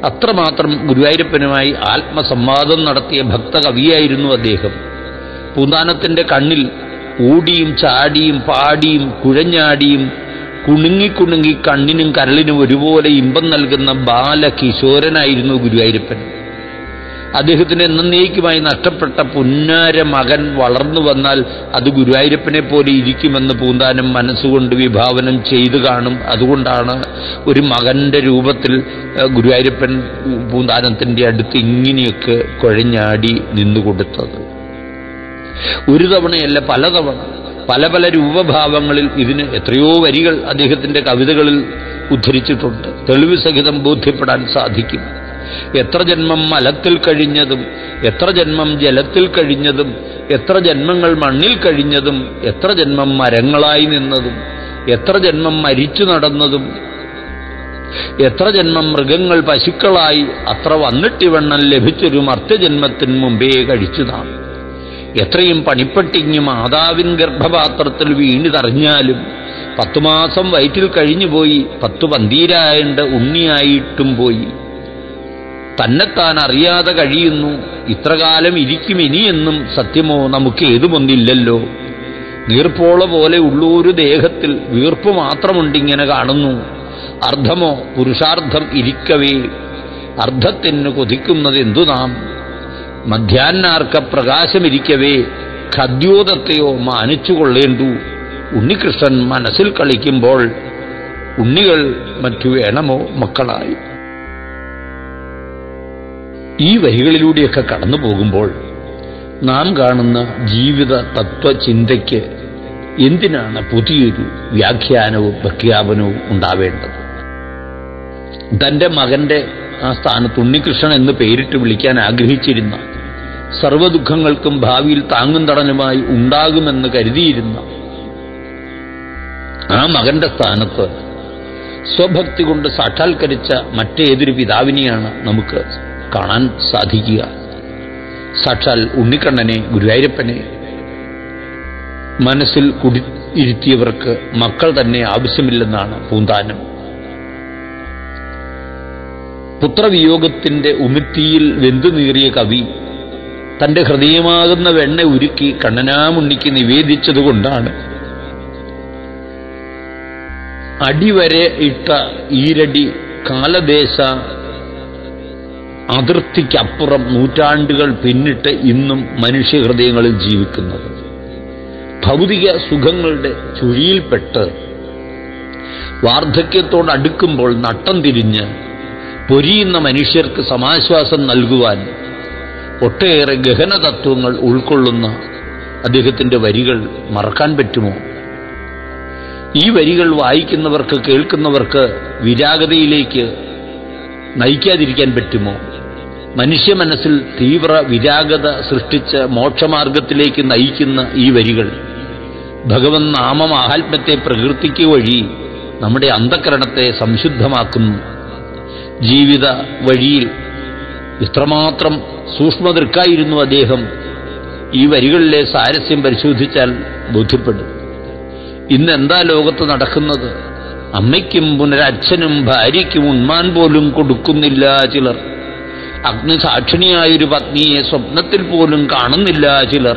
Speaker 1: അത്രമാത്രം ഗുരുവായൂരപ്പനുമായി ആത്മസംവാദം നടത്തിയ ഭക്തകവിയായിരുന്നു അദ്ദേഹം. പൂന്താനത്തിൻ്റെ കണ്ണിൽ ഓടിയും ചാടിയും പാടിയും കുഴഞ്ഞാടിയും കുണുങ്ങി കണ്ണിനും കരളിനും ഒരുപോലെ ഇമ്പം നൽകുന്ന ബാലകിശോരനായിരുന്നു ഗുരുവായൂരപ്പൻ. അദ്ദേഹത്തിന് എന്നേക്കുമായി നഷ്ടപ്പെട്ട പുന്നാര മകൻ വളർന്നു വന്നാൽ അത് ഗുരുവായൂരപ്പനെ പോലെ ഇരിക്കുമെന്ന് പൂന്താനം മനസ്സുകൊണ്ട് വിഭാവനം ചെയ്തു കാണും. അതുകൊണ്ടാണ് ഒരു മകന്റെ രൂപത്തിൽ ഗുരുവായൂരപ്പൻ പൂന്താനത്തിൻ്റെ അടുത്ത് ഇങ്ങനെയൊക്കെ കുഴഞ്ഞാടി നിന്നുകൊടുത്തത്. ഒരു തവണയല്ല, പലതവണ പല രൂപഭാവങ്ങളിൽ ഇതിന് എത്രയോ വരികൾ അദ്ദേഹത്തിൻ്റെ കവിതകളിൽ ഉദ്ധരിച്ചിട്ടുണ്ട്. തെളിവ് സഹിതം ബോധ്യപ്പെടാൻ സാധിക്കും. എത്ര ജന്മം മലത്തിൽ കഴിഞ്ഞതും, എത്ര ജന്മം ജലത്തിൽ കഴിഞ്ഞതും, എത്ര ജന്മങ്ങൾ മണ്ണിൽ കഴിഞ്ഞതും, എത്ര ജന്മം മരങ്ങളായി നിന്നതും, എത്ര ജന്മം മരിച്ചു നടന്നതും, എത്ര ജന്മം മൃഗങ്ങൾ പശുക്കളായി, അത്ര വന്നിട്ടിവണ്ണം ലഭിച്ചൊരു മർത്യജന്മത്തിന് മുമ്പേ കഴിച്ചു നാം. എത്രയും പണിപ്പെട്ടിങ്ങ് മാതാവിൻ ഗർഭപാത്രത്തിൽ വീണിതറിഞ്ഞാലും 10 മാസം വയറ്റിൽ കഴിഞ്ഞുപോയി, 10 പന്തീരായണ്ട് ഉണ്ണിയായിട്ടും പോയി. തന്നെത്താൻ അറിയാതെ കഴിയുന്നു, ഇത്രകാലം ഇരിക്കും ഇനിയെന്നും സത്യമോ നമുക്ക് ഏതുമൊന്നില്ലല്ലോ. നീർപ്പോള പോലെ ഉള്ളൂരു ദേഹത്തിൽ വീർപ്പ് മാത്രമുണ്ടിങ്ങനെ കാണുന്നു. അർദ്ധമോ പുരുഷാർത്ഥം ഇരിക്കവേ അർദ്ധത്തിന് കൊതിക്കുന്നത് എന്തു നാം. മധ്യാഹ്നാർക്ക പ്രകാശമിരിക്കവേ ഖദ്യോതത്തെയോ മാനിച്ചുകൊള്ളേണ്ടു. ഉണ്ണികൃഷ്ണൻ മനസ്സിൽ കളിക്കുമ്പോൾ ഉണ്ണികൾ മറ്റു വേണമോ മക്കളായി. ഈ വരികളിലൂടെയൊക്കെ കടന്നു പോകുമ്പോൾ നാം കാണുന്ന ജീവിത തത്വചിന്തയ്ക്ക് എന്തിനാണ് പുതിയൊരു വ്യാഖ്യാനവും പ്രഖ്യാപനവും ഉണ്ടാവേണ്ടത്? തൻ്റെ മകന്റെ ആ സ്ഥാനത്ത് ഉണ്ണികൃഷ്ണൻ എന്ന് പേരിട്ട് വിളിക്കാൻ ആഗ്രഹിച്ചിരുന്ന, സർവ്വദുഃഖങ്ങൾക്കും ഭാവിയിൽ താങ്ങും തടനുമായി ഉണ്ടാകുമെന്ന് കരുതിയിരുന്ന ആ മകന്റെ സ്ഥാനത്ത് സ്വഭക്തി കൊണ്ട് സാക്ഷാത്കരിച്ച മറ്റേതൊരു പിതാവിനെയാണ് നമുക്ക് കാണാൻ സാധിക്കുക? സാക്ഷാൽ ഉണ്ണിക്കണ്ണനെ, ഗുരുവായൂരപ്പനെ മനസ്സിൽ കുടിയിരുത്തിയവർക്ക് മക്കൾ തന്നെ ആവശ്യമില്ലെന്നാണ് പൂന്താനം. പുത്രവിയോഗത്തിന്റെ ഉമിത്തിയിൽ വെന്തുനീറിയ കവി തന്റെ ഹൃദയമാകുന്ന വെണ്ണ ഉരുക്കി കണ്ണനാമുണ്ണിക്ക് നിവേദിച്ചതുകൊണ്ടാണ് അടിവരെ ഇട്ട ഈരടി കാലദേശ അതിർത്തിക്കപ്പുറം നൂറ്റാണ്ടുകൾ പിന്നിട്ട് ഇന്നും മനുഷ്യഹൃദയങ്ങളിൽ ജീവിക്കുന്നത്. ഭൗതിക സുഖങ്ങളുടെ ചുഴിയിൽപ്പെട്ട് വാർദ്ധക്യത്തോടടുക്കുമ്പോൾ നട്ടം തിരിഞ്ഞ് പൊരിയുന്ന മനുഷ്യർക്ക് സമാശ്വാസം നൽകുവാൻ ഒട്ടേറെ ഗഹനതത്വങ്ങൾ ഉൾക്കൊള്ളുന്ന അദ്ദേഹത്തിൻ്റെ വരികൾ മറക്കാൻ പറ്റുമോ? ഈ വരികൾ വായിക്കുന്നവർക്ക്, കേൾക്കുന്നവർക്ക് വിരാഗതയിലേക്ക് നയിക്കാതിരിക്കാൻ പറ്റുമോ? മനുഷ്യ മനസ്സിൽ തീവ്ര വിരാഗത സൃഷ്ടിച്ച് മോക്ഷമാർഗത്തിലേക്ക് നയിക്കുന്ന ഈ വരികൾ ഭഗവൻ നാമമാഹാത്മ്യത്തെ പ്രകീർത്തിക്കുക വഴി നമ്മുടെ അന്ധകരണത്തെ സംശുദ്ധമാക്കുന്നു. ജീവിത വഴിയിൽ ഇത്രമാത്രം സൂക്ഷ്മദൃക്കായിരുന്നു അദ്ദേഹം. ഈ വരികളിലെ സാരസ്യം പരിശോധിച്ചാൽ ബോധ്യപ്പെടും. ഇന്നെന്താ ലോകത്ത് നടക്കുന്നത്? അമ്മയ്ക്കും പുനരച്ഛനും ഭാര്യയ്ക്കും ഉണ്മാൻ പോലും കൊടുക്കുന്നില്ല ചിലർ. അഗ്നിസാക്ഷിണിയായൊരു പത്നിയെ സ്വപ്നത്തിൽ പോലും കാണുന്നില്ല ചിലർ.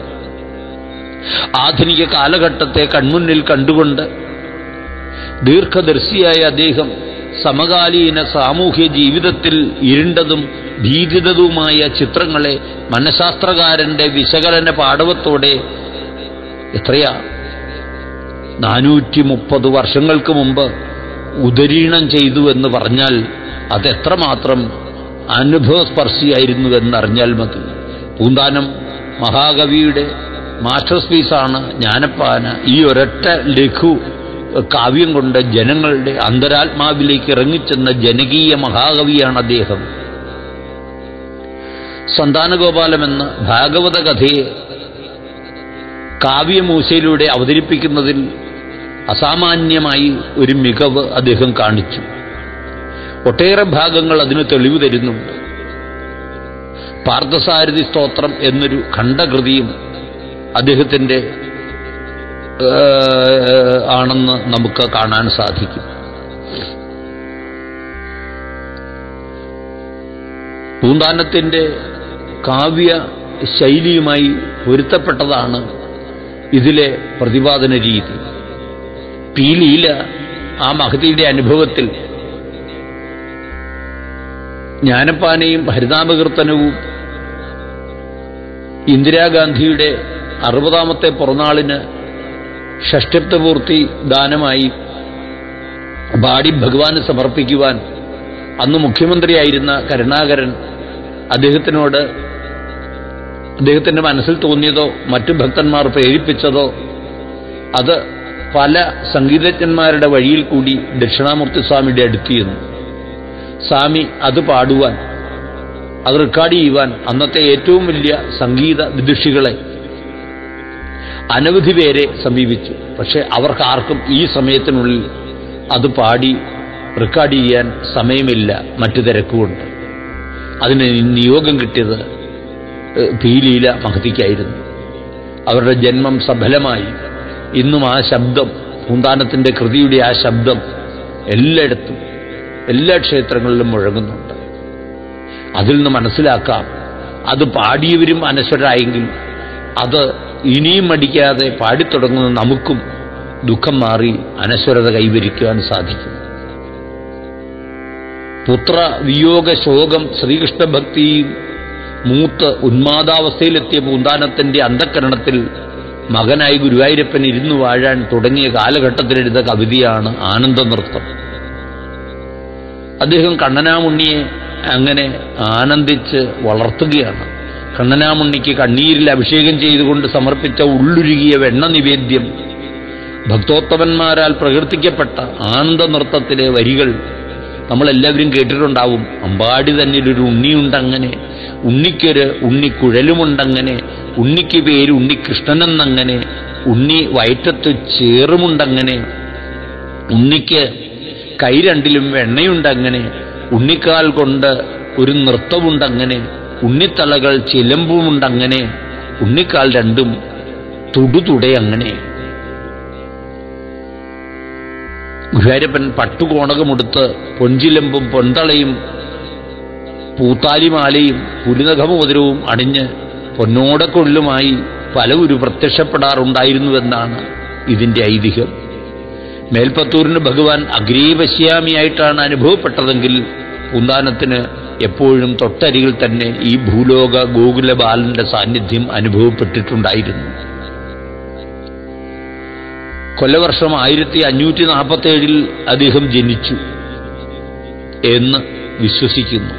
Speaker 1: ആധുനിക കാലഘട്ടത്തെ കൺമുന്നിൽ കണ്ടുകൊണ്ട് ദീർഘദർശിയായ അദ്ദേഹം സമകാലീന സാമൂഹ്യ ജീവിതത്തിൽ ഇരുണ്ടതും ഭീതിതവുമായ ചിത്രങ്ങളെ മനഃശാസ്ത്രകാരന്റെ വിശകലന പാടവത്തോടെ എത്രയാ 430 വർഷങ്ങൾക്ക് മുമ്പ് ഉദരീണം ചെയ്തു എന്ന് പറഞ്ഞാൽ അതെത്രമാത്രം അനുഭവസ്പർശിയായിരുന്നുവെന്നറിഞ്ഞാൽ മതി. പൂന്താനം മഹാകവിയുടെ മാസ്റ്റർ പീസാണ് ജ്ഞാനപ്പാന. ഈ ഒരൊറ്റ ലഘു കാവ്യം കൊണ്ട് ജനങ്ങളുടെ അന്തരാത്മാവിലേക്ക് ഇറങ്ങിച്ചെന്ന ജനകീയ മഹാകവിയാണ് അദ്ദേഹം. സന്താനഗോപാലമെന്ന ഭാഗവത കഥയെ കാവ്യമൂശയിലൂടെ അവതരിപ്പിക്കുന്നതിൽ അസാമാന്യമായി ഒരു മികവ് അദ്ദേഹം കാണിച്ചു. ഒട്ടേറെ ഭാഗങ്ങൾ അതിന് തെളിവ് തരുന്നുണ്ട്. പാർത്ഥസാരഥി സ്തോത്രം എന്നൊരു ഖണ്ഡകൃതിയും അദ്ദേഹത്തിൻ്റെ ആണെന്ന് നമുക്ക് കാണാൻ സാധിക്കും. പൂന്താനത്തിൻ്റെ കാവ്യ ശൈലിയുമായി പൊരുത്തപ്പെട്ടതാണ് ഇതിലെ പ്രതിപാദന രീതി. പി ലീല ആ മഹതിയുടെ അനുഭവത്തിൽ ജ്ഞാനപ്പാനയും ഹരിനാമകീർത്തനവും ഇന്ദിരാഗാന്ധിയുടെ 60ാമത്തെ പിറന്നാളിന് ഷഷ്ഠിപ്തപൂർത്തി ദാനമായി പാടി ഭഗവാന് സമർപ്പിക്കുവാൻ അന്ന് മുഖ്യമന്ത്രിയായിരുന്ന കരുണാകരൻ അദ്ദേഹത്തിന്റെ മനസ്സിൽ തോന്നിയതോ മറ്റു ഭക്തന്മാർ പ്രേരിപ്പിച്ചതോ അത് പല സംഗീതജ്ഞന്മാരുടെ വഴിയിൽ കൂടി ദക്ഷിണാമൂർത്തി സ്വാമിയുടെ അടുത്തിരുന്നു. സ്വാമി അത് പാടുവാൻ, അത് റെക്കോർഡ് ചെയ്യുവാൻ അന്നത്തെ ഏറ്റവും വലിയ സംഗീത വിദുഷികളെ അനവധി പേരെ സമീപിച്ചു. പക്ഷെ അവർക്കാർക്കും ഈ സമയത്തിനുള്ളിൽ അത് പാടി റെക്കോർഡ് ചെയ്യാൻ സമയമില്ല, മറ്റു തിരക്കുകൊണ്ട്. അതിന് നിയോഗം കിട്ടിയത് പി ലീല മഹതിക്കായിരുന്നു. അവരുടെ ജന്മം സഫലമായി. ഇന്നും ആ ശബ്ദം, പൂന്താനത്തിൻ്റെ കൃതിയുടെ ആ ശബ്ദം എല്ലായിടത്തും, എല്ലാ ക്ഷേത്രങ്ങളിലും മുഴങ്ങുന്നുണ്ട്. അതിൽ നിന്ന് മനസ്സിലാക്കാം, അത് പാടിയവരും അനശ്വരായെങ്കിൽ അത് ഇനിയും മടിക്കാതെ പാടിത്തുടങ്ങുന്ന നമുക്കും ദുഃഖം മാറി അനശ്വരത കൈവരിക്കുവാൻ സാധിക്കും. പുത്ര വിയോഗ ശോകം ശ്രീകൃഷ്ണഭക്തിയും മൂത്ത് ഉന്മാദാവസ്ഥയിലെത്തിയ പൂന്താനത്തിന്റെ അന്ധക്കരണത്തിൽ മകനായി ഗുരുവായൂരപ്പൻ ഇരുന്നു വാഴാൻ തുടങ്ങിയ കാലഘട്ടത്തിലെഴുത കവിതയാണ് ആനന്ദനൃത്തം. അദ്ദേഹം കണ്ണനാമുണ്ണിയെ അങ്ങനെ ആനന്ദിച്ച് വളർത്തുകയാണ്. കണ്ണനാമുണ്ണിക്ക് കണ്ണീരിൽ അഭിഷേകം ചെയ്തുകൊണ്ട് സമർപ്പിച്ച ഉള്ളുരുകിയ വെണ്ണ നിവേദ്യം, ഭക്തോത്തമന്മാരാൽ പ്രകീർത്തിക്കപ്പെട്ട ആനന്ദനൃത്തത്തിലെ വരികൾ നമ്മളെല്ലാവരും കേട്ടിട്ടുണ്ടാവും. അമ്പാടി തന്നിലൊരു ഉണ്ണിയുണ്ടങ്ങനെ, ഉണ്ണിക്കൊരു ഉണ്ണിക്കുഴലുമുണ്ടങ്ങനെ, ഉണ്ണിക്ക് പേര് ഉണ്ണികൃഷ്ണനെന്നങ്ങനെ, ഉണ്ണി വയറ്റത്തു ചേറുമുണ്ടങ്ങനെ, ഉണ്ണിക്ക് കൈ രണ്ടിലും വെണ്ണയുണ്ടങ്ങനെ, ഉണ്ണിക്കാൽ കൊണ്ട് ഒരു നൃത്തമുണ്ടങ്ങനെ, ഉണ്ണിത്തലകൾ ചിലമ്പുമുണ്ടങ്ങനെ, ഉണ്ണിക്കാൽ രണ്ടും തുടുതുടയങ്ങനെ. ഗുരുവായൂരപ്പൻ പട്ടുകോണകമെടുത്ത് പൊൻചിലമ്പും പൊന്തളയും പൂത്താലിമാലയും പുലിനഖമോതിരവും അണിഞ്ഞ് പൊന്നോടക്കൊള്ളുമായി പലവരും പ്രത്യക്ഷപ്പെടാറുണ്ടായിരുന്നുവെന്നാണ് ഇതിൻ്റെ ഐതിഹ്യം. മേൽപ്പത്തൂരിന് ഭഗവാൻ അഗ്രീപശ്യാമിയായിട്ടാണ് അനുഭവപ്പെട്ടതെങ്കിൽ പൂന്താനത്തിന് എപ്പോഴും തൊട്ടരികിൽ തന്നെ ഈ ഭൂലോക ഗോകുലബാലന്റെ സാന്നിധ്യം അനുഭവപ്പെട്ടിട്ടുണ്ടായിരുന്നു. കൊല്ലവർഷം 1547 അദ്ദേഹം ജനിച്ചു എന്ന് വിശ്വസിക്കുന്നു.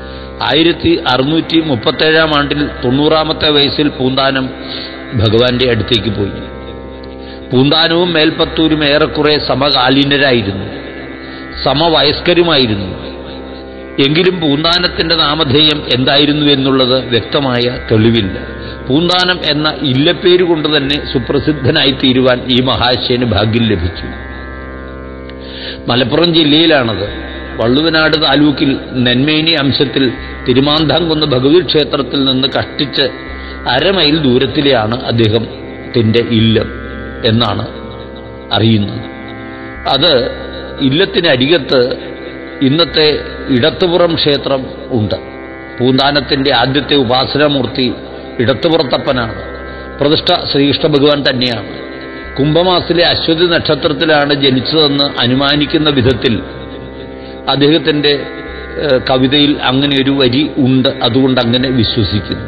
Speaker 1: 1637 ആണ്ടിൽ 90ാമത്തെ വയസ്സിൽ പൂന്താനം ഭഗവാന്റെ അടുത്തേക്ക് പോയി. പൂന്താനവും മേൽപ്പത്തൂരും ഏറെക്കുറെ സമകാലീനരായിരുന്നു, സമവയസ്കരുമായിരുന്നു. എങ്കിലും പൂന്താനത്തിന്റെ നാമധേയം എന്തായിരുന്നു എന്നുള്ളത് വ്യക്തമായ തെളിവില്ല. പൂന്താനം എന്ന ഇല്ലപ്പേര് കൊണ്ട് തന്നെ സുപ്രസിദ്ധനായിത്തീരുവാൻ ഈ മഹാശയന് ഭാഗ്യം ലഭിച്ചു. മലപ്പുറം ജില്ലയിലാണത്. വള്ളുവനാട് താലൂക്കിൽ നെന്മേനി അംശത്തിൽ തിരുമാന്താംകുന്ന് ഭഗവതി ക്ഷേത്രത്തിൽ നിന്ന് കഷ്ടിച്ച് 1/2 മൈൽ ദൂരത്തിലെയാണ് അദ്ദേഹത്തിന്റെ ഇല്ലം എന്നാണ് അറിയുന്നത്. അത് ഇല്ലത്തിനരികത്ത് ഇന്നത്തെ ഇടത്തുപുറം ക്ഷേത്രം ഉണ്ട്. പൂന്താനത്തിന്റെ ആദ്യത്തെ ഉപാസനാമൂർത്തി ഇടത്തുപുറത്തപ്പനാണ്. പ്രതിഷ്ഠ ശ്രീകൃഷ്ണ ഭഗവാൻ തന്നെയാണ്. കുംഭമാസത്തിലെ അശ്വതി നക്ഷത്രത്തിലാണ് ജനിച്ചതെന്ന് അനുമാനിക്കുന്ന വിധത്തിൽ അദ്ദേഹത്തിന്റെ കവിതയിൽ അങ്ങനെ ഒരു വരി ഉണ്ട്. അതുകൊണ്ട് അങ്ങനെ വിശ്വസിക്കുന്നു.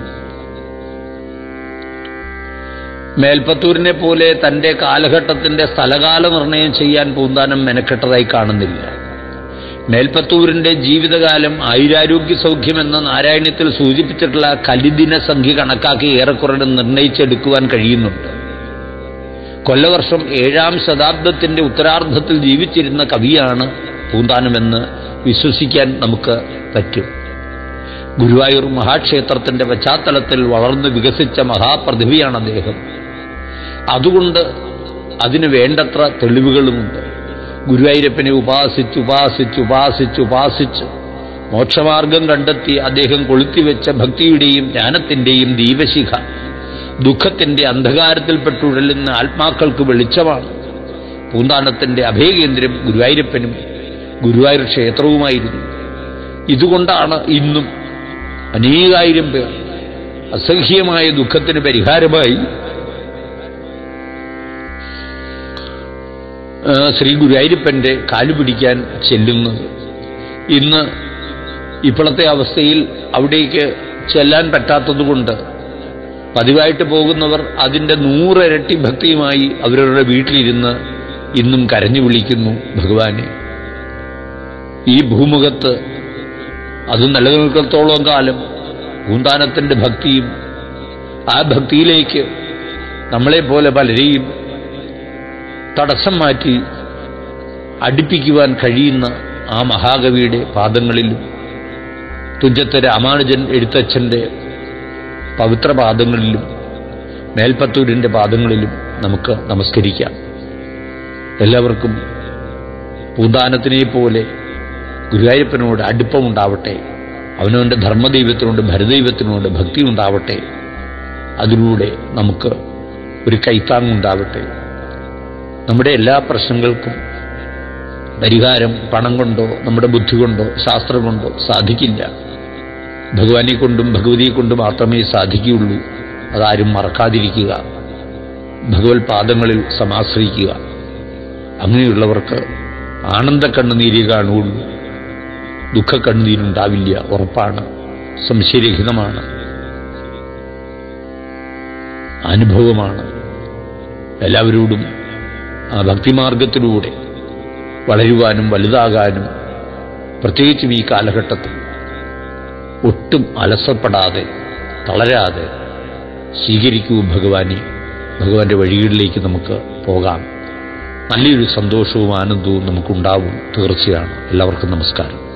Speaker 1: മേൽപ്പത്തൂരിനെ പോലെ തന്റെ കാലഘട്ടത്തിന്റെ സ്ഥലകാല നിർണയം ചെയ്യാൻ പൂന്താനം മെനക്കെട്ടതായി കാണുന്നില്ല. മേൽപ്പത്തൂരിന്റെ ജീവിതകാലം ആയുരാരോഗ്യ സൗഖ്യമെന്ന നാരായണീയത്തിൽ സൂചിപ്പിച്ചിട്ടുള്ള കലിദിന സംഖ്യ കണക്കാക്കി ഏറെക്കുറെ നിർണയിച്ചെടുക്കുവാൻ കഴിയുന്നുണ്ട്. കൊല്ലവർഷം 7ാം ശതാബ്ദത്തിന്റെ ഉത്തരാർദ്ധത്തിൽ ജീവിച്ചിരുന്ന കവിയാണ് പൂന്താനമെന്ന് വിശ്വസിക്കാൻ നമുക്ക് പറ്റും. ഗുരുവായൂർ മഹാക്ഷേത്രത്തിന്റെ പശ്ചാത്തലത്തിൽ വളർന്നു വികസിച്ച മഹാപ്രതിഭയാണ് അദ്ദേഹം. അതുകൊണ്ട് അതിന് വേണ്ടത്ര തെളിവുകളുമുണ്ട്. ഗുരുവായൂരപ്പനെ ഉപാസിച്ച് മോക്ഷമാർഗം കണ്ടെത്തി അദ്ദേഹം കൊളുത്തിവെച്ച ഭക്തിയുടെയും ജ്ഞാനത്തിന്റെയും ദീപശിഖ ദുഃഖത്തിന്റെ അന്ധകാരത്തിൽപ്പെട്ടുഴലുന്ന ആത്മാക്കൾക്ക് വെളിച്ചമാണ്. പൂന്താനത്തിന്റെ അഭയകേന്ദ്രം ഗുരുവായൂരപ്പനും ഗുരുവായൂർ ക്ഷേത്രവുമായിരുന്നു. ഇതുകൊണ്ടാണ് ഇന്നും അനേകായിരം പേർ അസഹ്യമായ ദുഃഖത്തിന് പരിഹാരമായി ശ്രീ ഗുരുവായൂരപ്പൻ്റെ കാലുപിടിക്കാൻ ചെല്ലുന്നത്. ഇന്ന് ഇപ്പോഴത്തെ അവസ്ഥയിൽ അവിടേക്ക് ചെല്ലാൻ പറ്റാത്തതുകൊണ്ട് പതിവായിട്ട് പോകുന്നവർ അതിൻ്റെ 100 ഇരട്ടി ഭക്തിയുമായി അവരവരുടെ വീട്ടിലിരുന്ന് ഇന്നും കരഞ്ഞു വിളിക്കുന്നു ഭഗവാനെ. ഈ ഭൂമുഖത്ത് അത് നിലനിൽക്കത്തോളം കാലം പൂന്താനത്തിൻ്റെ ഭക്തിയും ആ ഭക്തിയിലേക്ക് നമ്മളെപ്പോലെ പലരെയും തടസ്സം മാറ്റി അടുപ്പിക്കുവാൻ കഴിയുന്ന ആ മഹാകവിയുടെ പാദങ്ങളിലും തുഞ്ചത്ത് രാമാനുജൻ എഴുത്തച്ഛൻ്റെ പവിത്ര പാദങ്ങളിലും മേൽപ്പത്തൂരിൻ്റെ പാദങ്ങളിലും നമുക്ക് നമസ്കരിക്കാം. എല്ലാവർക്കും പൂന്താനത്തിനെ പോലെ ഗുരുവായൂരപ്പനോട് അടുപ്പമുണ്ടാവട്ടെ, അവനവൻ്റെ ധർമ്മദൈവത്തിനോട് ഭരദൈവത്തിനോട് ഭക്തി ഉണ്ടാവട്ടെ. അതിലൂടെ നമുക്ക് ഒരു കൈത്താങ്ങുണ്ടാവട്ടെ. നമ്മുടെ എല്ലാ പ്രശ്നങ്ങൾക്കും പരിഹാരം പണം കൊണ്ടോ നമ്മുടെ ബുദ്ധി കൊണ്ടോ ശാസ്ത്രം കൊണ്ടോ സാധിക്കില്ല. ഭഗവാനെ കൊണ്ടും ഭഗവതിയെ കൊണ്ടും മാത്രമേ സാധിക്കുകയുള്ളൂ. അതാരും മറക്കാതിരിക്കുക. ഭഗവത് പാദങ്ങളിൽ സമാശ്രയിക്കുക. അങ്ങനെയുള്ളവർക്ക് ആനന്ദ കണ്ണുനീര് കാണുകയുള്ളൂ. ദുഃഖക്കണ്ണുനീരുണ്ടാവില്ല. ഉറപ്പാണ്, സംശയരഹിതമാണ്, അനുഭവമാണ്. എല്ലാവരോടും ആ ഭക്തിമാർഗത്തിലൂടെ വളരുവാനും വലുതാകാനും പ്രത്യേകിച്ചും ഈ കാലഘട്ടത്തിൽ ഒട്ടും അലസപ്പെടാതെ തളരാതെ സ്വീകരിക്കൂ ഭഗവാനെ. ഭഗവാന്റെ വഴികളിലേക്ക് നമുക്ക് പോകാം. നല്ലൊരു സന്തോഷവും ആനന്ദവും നമുക്കുണ്ടാവും തീർച്ചയാണ്. എല്ലാവർക്കും നമസ്കാരം.